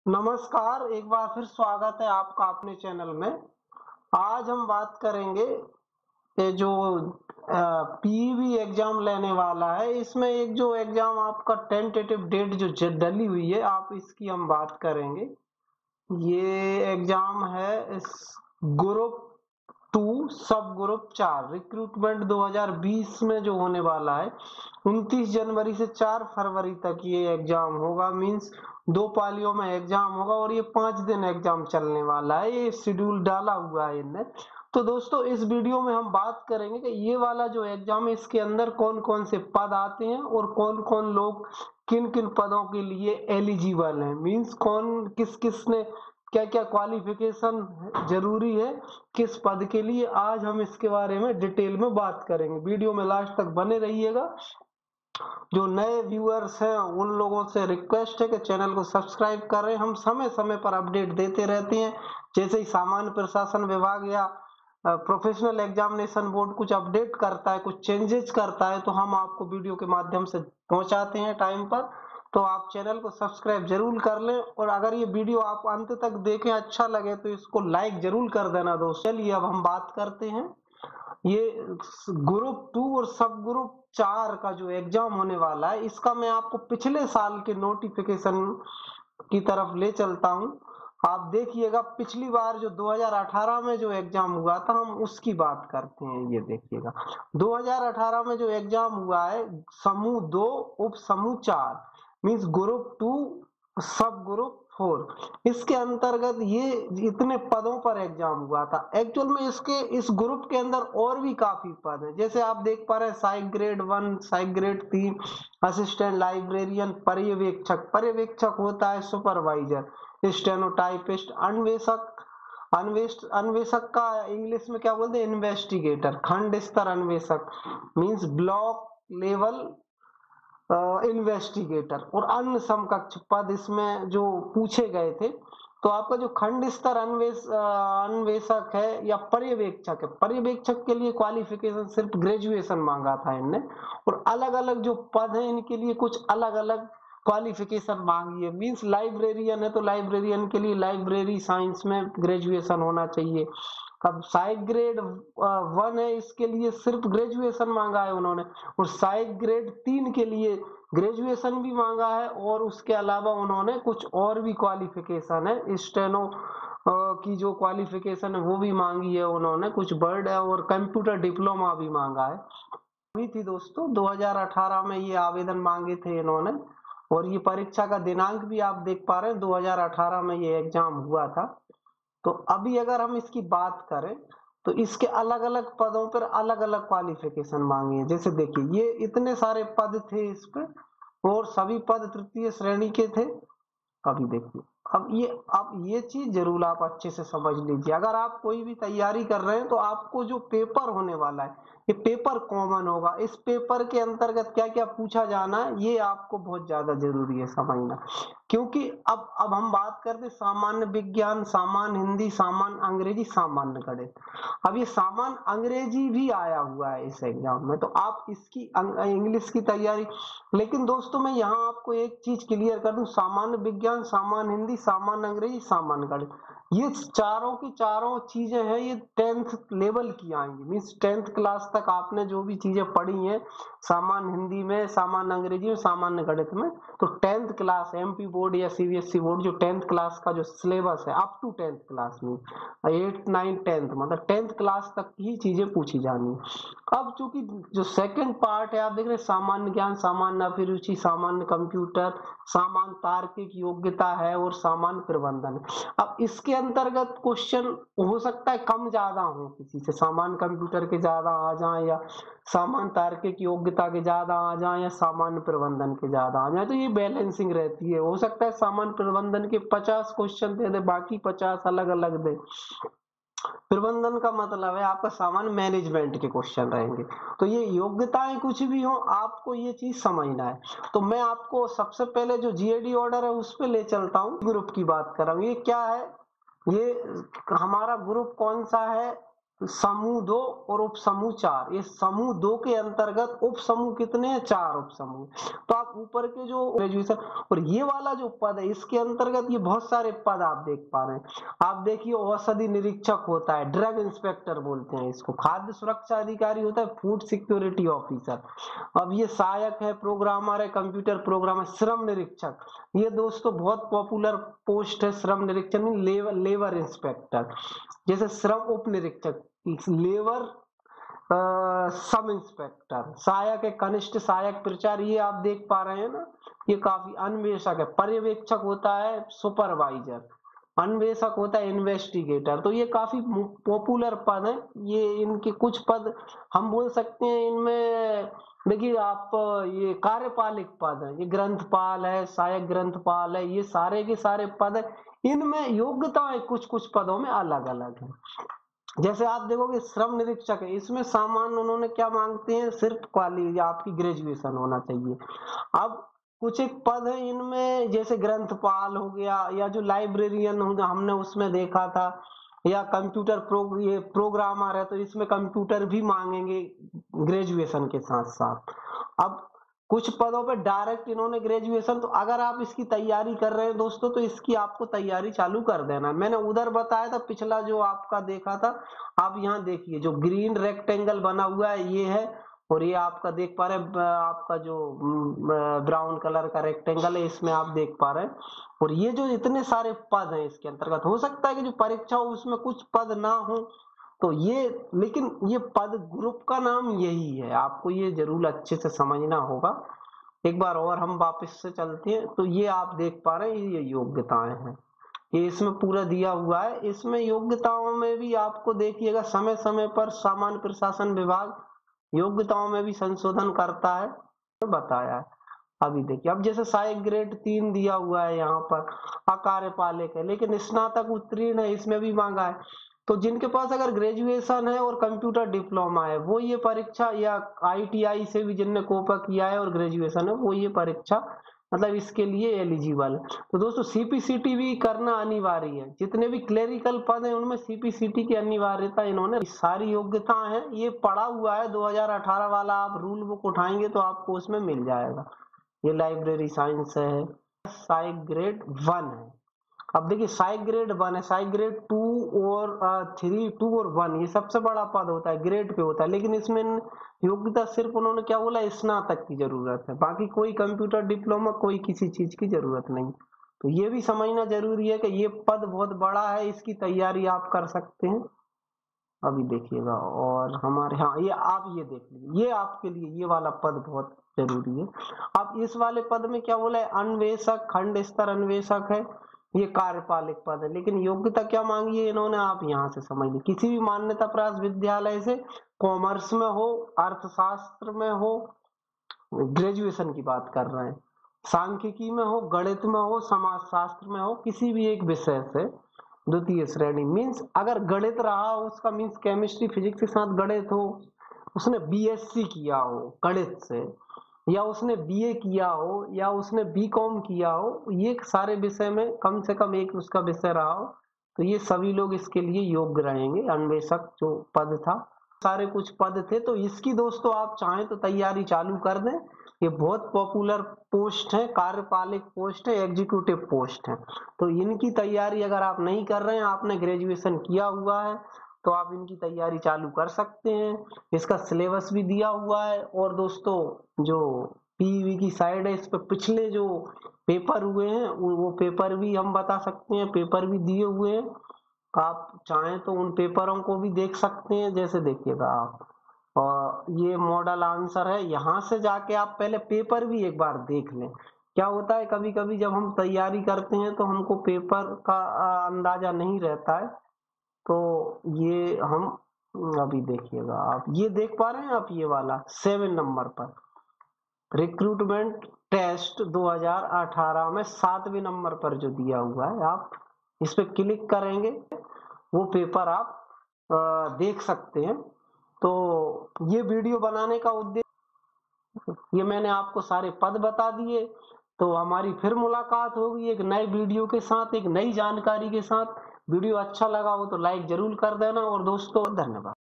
नमस्कार, एक बार फिर स्वागत है आपका अपने चैनल में। आज हम बात करेंगे ये जो पीईबी एग्जाम लेने वाला है, इसमें एक जो एग्जाम आपका टेंटेटिव डेट जो डली हुई है, आप इसकी हम बात करेंगे। ये एग्जाम है इस ग्रुप 2 सब ग्रुप 4 रिक्रूटमेंट 2020 में जो होने वाला है। 29 जनवरी से 4 फरवरी तक ये एग्जाम होगा। मींस 2 पालियों में एग्जाम होगा और ये 5 दिन एग्जाम चलने वाला है। ये शेड्यूल डाला हुआ है इनने। तो दोस्तों, इस वीडियो में हम बात करेंगे कि ये वाला जो एग्जाम है, इसके अंदर कौन कौन से पद आते हैं और कौन कौन लोग किन किन पदों के लिए एलिजिबल हैं। मींस कौन किस किसने क्या क्या क्वालिफिकेशन जरूरी है किस पद के लिए। आज हम इसके बारे में डिटेल में बात करेंगे। वीडियो में लास्ट तक बने रहिएगा। जो नए व्यूअर्स हैं उन लोगों से रिक्वेस्ट है कि चैनल को सब्सक्राइब करें। हम समय समय पर अपडेट देते रहते हैं। जैसे ही सामान्य प्रशासन विभाग या प्रोफेशनल एग्जामिनेशन बोर्ड कुछ अपडेट करता है, कुछ चेंजेस करता है, तो हम आपको वीडियो के माध्यम से पहुंचाते हैं टाइम पर। तो आप चैनल को सब्सक्राइब जरूर कर लें और अगर ये वीडियो आप अंत तक देखें, अच्छा लगे तो इसको लाइक जरूर कर देना दोस्तों। चलिए अब हम बात करते हैं। ये ग्रुप 2 और सब ग्रुप 4 का जो एग्जाम होने वाला है, इसका मैं आपको पिछले साल के नोटिफिकेशन की तरफ ले चलता हूं। आप देखिएगा, पिछली बार जो 2018 में जो एग्जाम हुआ था, हम उसकी बात करते हैं। ये देखिएगा, 2018 में जो एग्जाम हुआ है, समूह 2 उप समूह 4 मीन्स ग्रुप 2 सब ग्रुप 4, इसके अंतर्गत ये इतने पदों पर एग्जाम हुआ था। एक्चुअल में इसके इस ग्रुप के अंदर और भी काफी पद हैं। जैसे आप देख पा रहे हैं, psych grade 1, psych grade 3, assistant librarian, पर्यवेक्षक। पर्यवेक्षक होता है सुपरवाइजर, स्टेनोटाइपिस्ट, अन्वेषक। अन्वेषक का इंग्लिश में क्या बोलते हैं? इन्वेस्टिगेटर। खंड स्तर अन्वेषक मीन्स ब्लॉक लेवल इन्वेस्टिगेटर। और अन्य समकक्ष पद इसमें जो पूछे गए थे। तो आपका जो खंड स्तर अन्वेषक है या पर्यवेक्षक है, पर्यवेक्षक के लिए क्वालिफिकेशन सिर्फ ग्रेजुएशन मांगा था इनने। और अलग अलग जो पद हैं, इनके लिए कुछ अलग अलग क्वालिफिकेशन मांगी है। मींस लाइब्रेरियन है तो लाइब्रेरियन के लिए लाइब्रेरी साइंस में ग्रेजुएशन होना चाहिए। अब साइक ग्रेड 1 है, इसके लिए सिर्फ ग्रेजुएशन मांगा है उन्होंने। और साइक ग्रेड 3 के लिए ग्रेजुएशन भी मांगा है और उसके अलावा उन्होंने कुछ और भी क्वालिफिकेशन है। स्टेनो की जो क्वालिफिकेशन है वो भी मांगी है उन्होंने। कुछ वर्ड है और कंप्यूटर डिप्लोमा भी मांगा है। हुई थी दोस्तों 2018 में ये आवेदन मांगे थे इन्होंने। और ये परीक्षा का दिनांक भी आप देख पा रहे हैं, 2018 में ये एग्जाम हुआ था। तो अभी अगर हम इसकी बात करें तो इसके अलग अलग पदों पर अलग अलग क्वालिफिकेशन मांगी है। जैसे देखिए, ये इतने सारे पद थे इस पे और सभी पद तृतीय श्रेणी के थे। अभी देखिए, अब ये चीज जरूर आप अच्छे से समझ लीजिए। अगर आप कोई भी तैयारी कर रहे हैं तो आपको जो पेपर होने वाला है, ये पेपर कॉमन होगा। इस पेपर के अंतर्गत क्या क्या पूछा जाना है, ये आपको बहुत ज्यादा जरूरी है समझना। क्योंकि अब हम बात करते सामान्य विज्ञान, सामान्य हिंदी, सामान्य अंग्रेजी, सामान्य गणित। अब ये सामान्य अंग्रेजी भी आया हुआ है इस एग्जाम में, तो आप इसकी इंग्लिश की तैयारी। लेकिन दोस्तों, मैं यहाँ आपको एक चीज क्लियर कर दूं, सामान्य विज्ञान, सामान्य हिंदी, सामान्य अंग्रेजी, सामान्य गणित, ये चारों की चारों चीजें हैं, ये 10th लेवल की आएंगी। मीन्स 10th क्लास तक आपने जो भी चीजें पढ़ी हैं, सामान्य हिंदी में, सामान्य अंग्रेजी में, सामान्य गणित में, तो 10th क्लास एमपी बोर्ड या सीबीएसई बोर्ड जो 10th क्लास का जो सिलेबस है, अप टू 10th क्लास में 8 9 10th मतलब 10th क्लास तक की चीजें पूछी जानी है। अब चूंकि जो सेकंड पार्ट है, आप देख रहे हैं, सामान्य ज्ञान, सामान्य अभिरुचि, सामान्य कंप्यूटर, सामान्य तार्किक योग्यता है और सामान्य प्रबंधन। अब इसके अंतर्गत क्वेश्चन हो सकता है कम ज्यादा हो, किसी से सामान्य कंप्यूटर के ज्यादा आ जाए या सामान्य तार्किक योग्यता के ज्यादा आ जाए या सामान्य प्रबंधन के ज्यादा आ जाए, तो ये बैलेंसिंग रहती है। हो सकता है सामान्य प्रबंधन के 50 क्वेश्चन दे दे, बाकी 50 अलग अलग दे। प्रबंधन का मतलब है आपका सामान्य मैनेजमेंट के क्वेश्चन रहेंगे। तो ये योग्यताएं कुछ भी हो, आपको ये चीज समझना है। तो मैं आपको सबसे पहले जो जीएडी ऑर्डर है उस पर ले चलता हूँ। ग्रुप की बात कर रहा हूँ, ये क्या है, ये हमारा ग्रुप कौन सा है? समूह 2 और उप समूह 4। ये समूह 2 के अंतर्गत उप समूह कितने हैं? 4 उप समूह। तो आप ऊपर के जो ग्रेजुएशन और ये वाला जो पद है इसके अंतर्गत ये बहुत सारे पद आप देख पा रहे हैं। आप देखिए औषधि निरीक्षक होता है, ड्रग इंस्पेक्टर बोलते हैं इसको, खाद्य सुरक्षा अधिकारी होता है, फूड सिक्योरिटी ऑफिसर। अब ये सहायक है, प्रोग्रामर है, कंप्यूटर प्रोग्रामर, श्रम निरीक्षक। ये दोस्तों बहुत पॉपुलर पोस्ट है श्रम निरीक्षक में, लेबर इंस्पेक्टर। जैसे श्रम उप निरीक्षक, लेबर सब इंस्पेक्टर, सहायक है, कनिष्ठ सहायक प्रचार, ये आप देख पा रहे हैं ना। ये काफी अन्वेषक है, पर्यवेक्षक होता है सुपरवाइजर, अन्वेषक होता है इन्वेस्टिगेटर। तो ये काफी पॉपुलर पद है। ये इनके कुछ पद हम बोल सकते हैं इनमें। देखिए आप ये कार्यपालिक पद है, ये ग्रंथपाल है, सहायक ग्रंथपाल है, ये सारे के सारे पद है। इनमें योग्यताएं कुछ कुछ पदों में अलग अलग है। जैसे आप देखोगे श्रम निरीक्षक है, इसमें सामान्य उन्होंने क्या मांगते हैं, सिर्फ क्वाली आपकी ग्रेजुएशन होना चाहिए। अब कुछ एक पद है इनमें, जैसे ग्रंथपाल हो गया, या जो लाइब्रेरियन हो गया हमने उसमें देखा था, या कंप्यूटर ये प्रोग्रामर है, तो इसमें कंप्यूटर भी मांगेंगे ग्रेजुएशन के साथ साथ। अब कुछ पदों पे डायरेक्ट इन्होंने ग्रेजुएशन, तो अगर आप इसकी तैयारी कर रहे हैं दोस्तों तो इसकी आपको तैयारी चालू कर देना। मैंने उधर बताया था पिछला जो आपका देखा था, आप यहाँ देखिए जो ग्रीन रेक्टेंगल बना हुआ है ये है, और ये आपका देख पा रहे हैं आपका जो ब्राउन कलर का रेक्टेंगल है, इसमें आप देख पा रहे हैं। और ये जो इतने सारे पद हैं इसके अंतर्गत, हो सकता है कि जो परीक्षा हो उसमें कुछ पद ना हो, तो ये लेकिन ये पद ग्रुप का नाम यही है, आपको ये जरूर अच्छे से समझना होगा। एक बार और हम वापस से चलते हैं, तो ये आप देख पा रहे हैं ये योग्यताएं हैं, ये इसमें पूरा दिया हुआ है। इसमें योग्यताओं में भी आपको देखिएगा समय समय पर सामान्य प्रशासन विभाग योग्यताओं में भी संशोधन करता है, बताया है। अभी देखिए अब जैसे सहायक ग्रेड 3 दिया हुआ है यहाँ पर, अकार्यपालिक है लेकिन स्नातक उत्तीर्ण है, इसमें भी मांगा है। तो जिनके पास अगर ग्रेजुएशन है और कंप्यूटर डिप्लोमा है वो ये परीक्षा, या ITI से भी जिनने कोपा किया है और ग्रेजुएशन है वो ये परीक्षा मतलब इसके लिए एलिजिबल है। तो दोस्तों CPCT भी करना अनिवार्य है, जितने भी क्लेरिकल पद हैं उनमें CPCT की अनिवार्यता इन्होंने, सारी योग्यता है ये पड़ा हुआ है 2018 वाला, आप रूल बुक उठाएंगे तो आपको उसमें मिल जाएगा। ये लाइब्रेरी साइंस है, साइक ग्रेड 1 है। अब देखिए साइक ग्रेड 1 है, साइक ग्रेड 2 और 3, 2 और 1 ये सबसे बड़ा पद होता है, ग्रेड पे होता है, लेकिन इसमें योग्यता सिर्फ उन्होंने क्या बोला, स्नातक की जरूरत है, बाकी कोई कंप्यूटर डिप्लोमा कोई किसी चीज की जरूरत नहीं। तो ये भी समझना जरूरी है कि ये पद बहुत बड़ा है, इसकी तैयारी आप कर सकते हैं। अभी देखिएगा और हमारे हाँ ये आप ये देख लीजिए, ये आपके लिए ये वाला पद बहुत जरूरी है। अब इस वाले पद में क्या बोला है, अन्वेषक, खंड स्तर अन्वेषक है, ये कार्यपालिक पद है, लेकिन योग्यता क्या मांगी है इन्होंने, आप यहाँ से समझ लीजिए। किसी भी मान्यता प्राप्त विद्यालय से कॉमर्स में हो, अर्थशास्त्र में हो, ग्रेजुएशन की बात कर रहे हैं, सांख्यिकी में हो, गणित में हो, समाज शास्त्र में हो, किसी भी एक विषय से द्वितीय श्रेणी, मीन्स अगर गणित रहा हो उसका मीन्स केमिस्ट्री फिजिक्स के साथ गणित हो, उसने BSc किया हो गणित से, या उसने BA किया हो, या उसने BCom किया हो, ये सारे विषय में कम से कम एक उसका विषय रहा हो, तो ये सभी लोग इसके लिए योग्य रहेंगे। अन्वेषक जो पद था, सारे कुछ पद थे, तो इसकी दोस्तों आप चाहें तो तैयारी चालू कर दें। ये बहुत पॉपुलर पोस्ट है, कार्यपालिक पोस्ट है, एग्जीक्यूटिव पोस्ट है। तो इनकी तैयारी अगर आप नहीं कर रहे हैं, आपने ग्रेजुएशन किया हुआ है, तो आप इनकी तैयारी चालू कर सकते हैं। इसका सिलेबस भी दिया हुआ है, और दोस्तों जो PEV की साइड है इस पर पिछले जो पेपर हुए हैं वो पेपर भी हम बता सकते हैं, पेपर भी दिए हुए हैं, आप चाहें तो उन पेपरों को भी देख सकते हैं। जैसे देखिएगा आप, और ये मॉडल आंसर है, यहाँ से जाके आप पहले पेपर भी एक बार देख लें। क्या होता है कभी कभी जब हम तैयारी करते हैं तो हमको पेपर का अंदाजा नहीं रहता है, तो ये हम अभी देखिएगा आप ये देख पा रहे हैं आप, ये वाला 7 नंबर पर रिक्रूटमेंट टेस्ट 2018 में 7वें नंबर पर जो दिया हुआ है, आप इस पे क्लिक करेंगे वो पेपर आप देख सकते हैं। तो ये वीडियो बनाने का उद्देश्य, ये मैंने आपको सारे पद बता दिए। तो हमारी फिर मुलाकात होगी एक नए वीडियो के साथ, एक नई जानकारी के साथ। वीडियो अच्छा लगा हो तो लाइक जरूर कर देना और दोस्तों धन्यवाद।